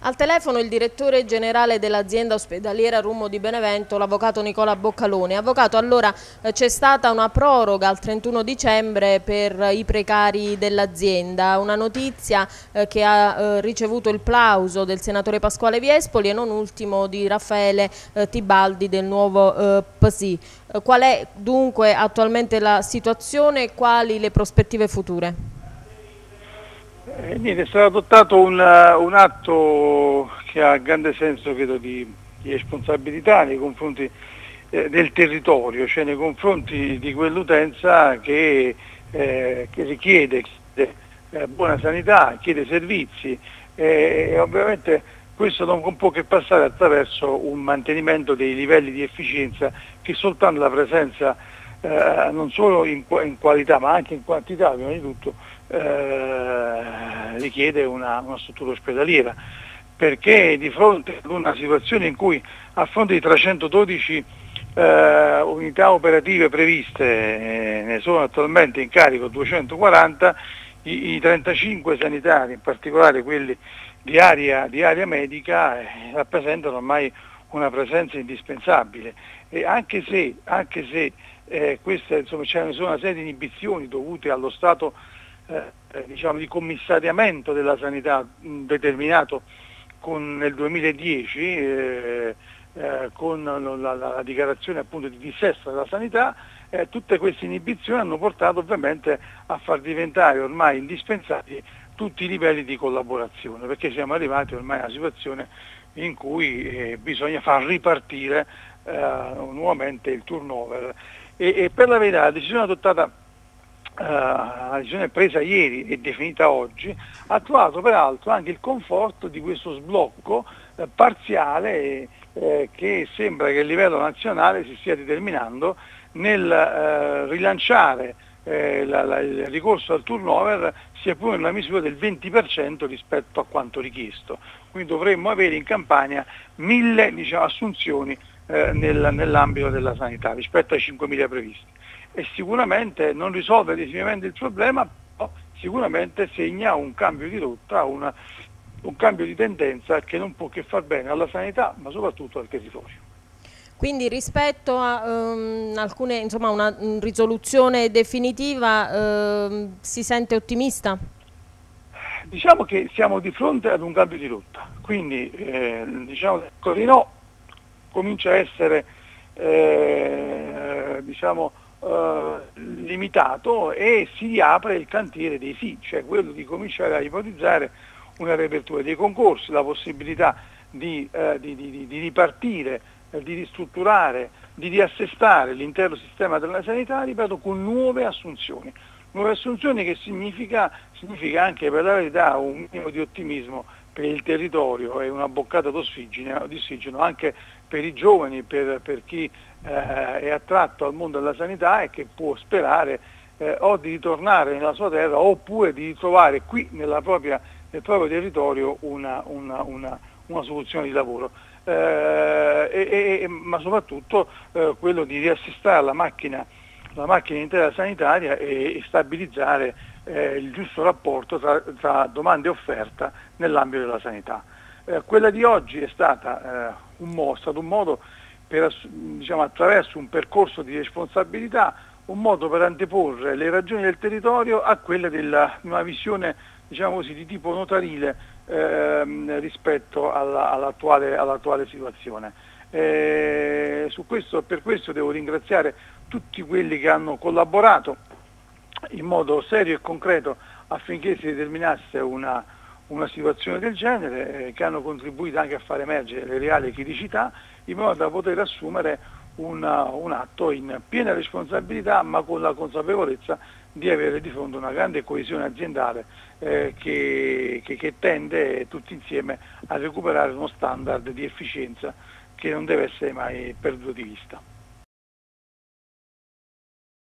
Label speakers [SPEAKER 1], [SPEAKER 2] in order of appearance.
[SPEAKER 1] Al telefono il direttore generale dell'azienda ospedaliera Rummo di Benevento, l'avvocato Nicola Boccaloni. Avvocato, allora c'è stata una proroga al 31 dicembre per i precari dell'azienda, una notizia che ha ricevuto il plauso del senatore Pasquale Viespoli e non ultimo di Raffaele Tibaldi del nuovo PSI. Qual è dunque attualmente la situazione e quali le prospettive future?
[SPEAKER 2] Niente, è stato adottato un atto che ha grande senso, credo, di responsabilità nei confronti del territorio, cioè nei confronti di quell'utenza che richiede buona sanità, chiede servizi e ovviamente questo non può che passare attraverso un mantenimento dei livelli di efficienza che soltanto la presenza non solo in qualità ma anche in quantità, prima di tutto, richiede una struttura ospedaliera, perché di fronte ad una situazione in cui a fronte di 312 unità operative previste, ne sono attualmente in carico 240, i 35 sanitari, in particolare quelli di area medica, rappresentano ormai una presenza indispensabile, e anche se queste, insomma, ne sono una serie di inibizioni dovute allo stato diciamo di commissariamento della sanità determinato nel 2010 con la dichiarazione appunto di dissesto della sanità. Tutte queste inibizioni hanno portato ovviamente a far diventare ormai indispensabili tutti i livelli di collaborazione, perché siamo arrivati ormai a una situazione in cui bisogna far ripartire nuovamente il turnover. E per la verità la decisione adottata, la decisione presa ieri e definita oggi, ha trovato peraltro anche il conforto di questo sblocco parziale che sembra che a livello nazionale si stia determinando nel rilanciare il ricorso al turnover, sia pure nella misura del 20% rispetto a quanto richiesto. Quindi dovremmo avere in Campania 1000, assunzioni nell'ambito della sanità rispetto ai 5.000 previsti. E sicuramente non risolve definitivamente il problema, però sicuramente segna un cambio di rotta, un cambio di tendenza che non può che far bene alla sanità, ma soprattutto al territorio.
[SPEAKER 1] Quindi rispetto a alcune, insomma, una risoluzione definitiva si sente ottimista?
[SPEAKER 2] Diciamo che siamo di fronte ad un cambio di rotta, quindi diciamo che il Torino comincia a essere limitato e si riapre il cantiere dei sì, cioè quello di cominciare a ipotizzare una riapertura dei concorsi, la possibilità di ripartire, di ristrutturare, di riassestare l'intero sistema della sanità, ripeto, con nuove assunzioni. Nuove assunzioni che significa anche, per la verità, un minimo di ottimismo per il territorio e una boccata d'ossigeno anche per i giovani, per chi è attratto al mondo della sanità e che può sperare o di ritornare nella sua terra oppure di ritrovare qui nel proprio territorio una soluzione di lavoro. Ma soprattutto quello di riassestare la macchina intera sanitaria e stabilizzare il giusto rapporto tra domanda e offerta nell'ambito della sanità. Quella di oggi è stata stato un modo per, attraverso un percorso di responsabilità, un modo per anteporre le ragioni del territorio a quelle di una visione, di tipo notarile rispetto all'attuale situazione. Per questo devo ringraziare tutti quelli che hanno collaborato in modo serio e concreto affinché si determinasse una situazione del genere, che hanno contribuito anche a far emergere le reali criticità, in modo da poter assumere un atto in piena responsabilità, ma con la consapevolezza di avere di fronte una grande coesione aziendale che tende tutti insieme a recuperare uno standard di efficienza che non deve essere mai perduto di vista.